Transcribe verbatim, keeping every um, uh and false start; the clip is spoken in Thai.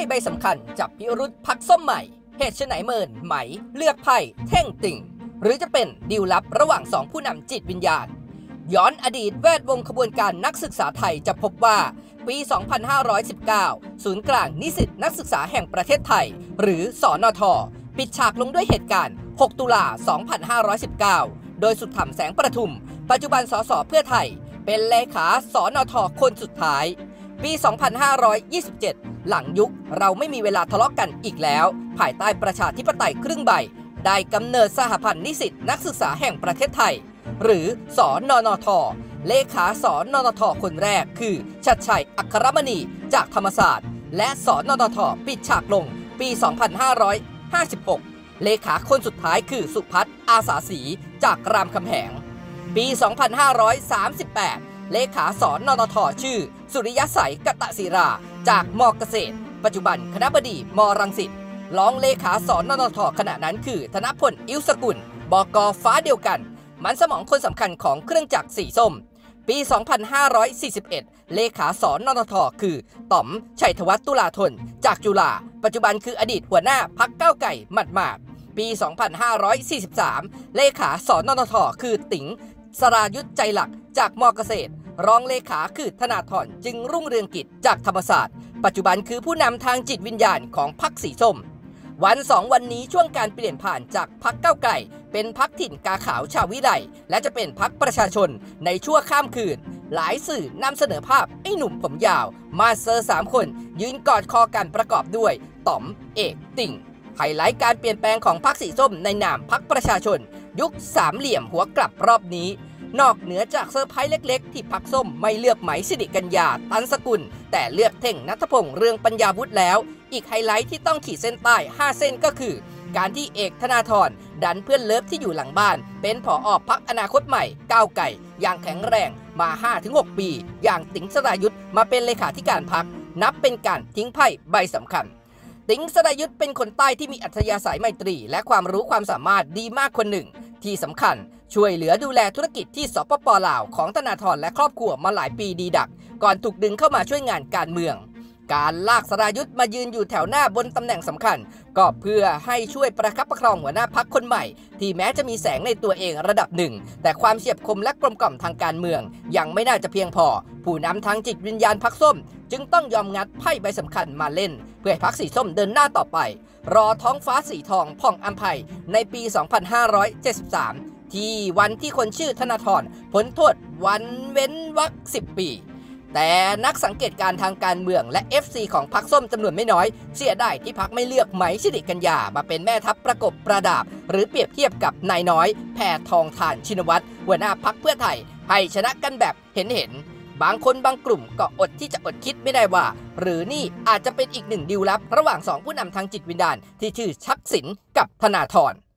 ใบสำคัญจับพิรุธพักส้มใหม่เหตุไฉนเมินไหมเลือกไพ่เท่งติ่งหรือจะเป็นดีลลับระหว่างสองผู้นำจิตวิญญาณย้อนอดีตแวดวงขบวนการนักศึกษาไทยจะพบว่าปี สองพันห้าร้อยสิบเก้า ศูนย์กลางนิสิตนักศึกษาแห่งประเทศไทยหรือสนท.ปิดฉากลงด้วยเหตุการณ์ หก ตุลา สองพันห้าร้อยสิบเก้า โดยสุดธรรมแสงประทุมปัจจุบันสสเพื่อไทยเป็นเลขาสนท.คนสุดท้ายปี สองพันห้าร้อยยี่สิบเจ็ด หลังยุคเราไม่มีเวลาทะเลาะกันอีกแล้วภายใต้ประชาธิปไตยครึ่งใบได้กำเนิดสหพันธ์นิสิตนักศึกษาแห่งประเทศไทยหรือสนนท.เลขาสนนท.คนแรกคือชัดชัยอัครมณีจากธรรมศาสตร์และสนนท.ปิดฉากลงปี สองพันห้าร้อยห้าสิบหก เลขาคนสุดท้ายคือสุพัฒน์อาสาศรีจากรามคำแหงปี สองพันห้าร้อยสามสิบแปด เลขาสนนท.ชื่อสุริยะใสกตศิราจากม.เกษตรปัจจุบันคณบดีม.รังสิตรองเลขาสนนท.ขณะนั้นคือธนพลอิ้วสกุลบก.ฟ้าเดียวกันมันสมองคนสำคัญของเครื่องจักรสีส้มปี สองพันห้าร้อยสี่สิบเอ็ด เลขาสนนท.คือต๋อมชัยธวัฒน์ตุลาธนจากจุฬาปัจจุบันคืออดีตหัวหน้าพรรคก้าวไก่หมาดๆปี สองพันห้าร้อยสี่สิบสาม เลขาสนนท.คือติ๋งสรายุทธใจหลักจากม.เกษตรรองเลขาคือธนาธรจึงรุ่งเรืองกิจจากธรรมศาสตร์ปัจจุบันคือผู้นำทางจิตวิญญาณของพรรคสีส้มวันสองวันนี้ช่วงการเปลี่ยนผ่านจากพรรคก้าวไกลเป็นพรรคถิ่นกาขาวชาววิไลและจะเป็นพรรคประชาชนในชั่วข้ามคืนหลายสื่อนำเสนอภาพไอ้หนุ่มผมยาวมาเซอร์สามคนยืนกอดคอกันประกอบด้วยต๋อมเอกติ่งไฮไลท์การเปลี่ยนแปลงของพรรคสีส้มในนามพรรคประชาชนยุคสามเหลี่ยมหัวกลับรอบนี้นอกเหนือจากเซอร์ไพรส์เล็กๆที่พรรคส้มไม่เลือกไหมสิริกัญญาตันสกุลแต่เลือกเท่งณัฐพงษ์เรืองปัญญาวุฒิแล้วอีกไฮไลท์ที่ต้องขีดเส้นใต้ห้าเส้นก็คือการที่เอกธนาธรดันเพื่อนเลิฟที่อยู่หลังบ้านเป็นผอ.พรรคอนาคตใหม่ก้าวไก่อย่างแข็งแรงมา ห้าถึงหก ปีอย่างติ๋งสรายุทธมาเป็นเลขาธิการพรรคนับเป็นการทิ้งไพ่ใบสำคัญติ๋งสรายุทธเป็นคนใต้ที่มีอัธยาศัยไมตรีและความรู้ความสามารถดีมากคนหนึ่งที่สำคัญช่วยเหลือดูแลธุรกิจที่สปป.ลาวของธนาธรและครอบครัวมาหลายปีดีดักก่อนถูกดึงเข้ามาช่วยงานการเมืองการลากสรายุทธมายืนอยู่แถวหน้าบนตำแหน่งสำคัญก็เพื่อให้ช่วยประคับประคองหัวหน้าพรรคคนใหม่ที่แม้จะมีแสงในตัวเองระดับหนึ่งแต่ความเฉียบคมและกลมกล่อมทางการเมืองยังไม่น่าจะเพียงพอผู้นำทางจิตวิญญาณพรรคส้มจึงต้องยอมงัดไพ่ใบสำคัญมาเล่นเพื่อให้พรรคสีส้มเดินหน้าต่อไปรอท้องฟ้าสีทองผ่องอัมไพในปี สองพันห้าร้อยเจ็ดสิบสามที่วันที่คนชื่อธนาธรพ้นโทษวันเว้นวรรคสิบปีแต่นักสังเกตการทางการเมืองและ เอฟ ซี ของพรรคส้มจำนวนไม่น้อยเสียดายที่พรรคไม่เลือกไหมสิริกัญญามาเป็นแม่ทัพประกบประดาบหรือเปรียบเทียบกับนายน้อยแพทองธารชินวัตรหัวหน้าพรรคเพื่อไทยให้ชนะกันแบบเห็นเห็นบางคนบางกลุ่มก็อดที่จะอดคิดไม่ได้ว่าหรือนี่อาจจะเป็นอีกหนึ่งดีลลับระหว่างสองผู้นำทางจิตวิญญาณที่ชื่อชักษิณกับธนาธร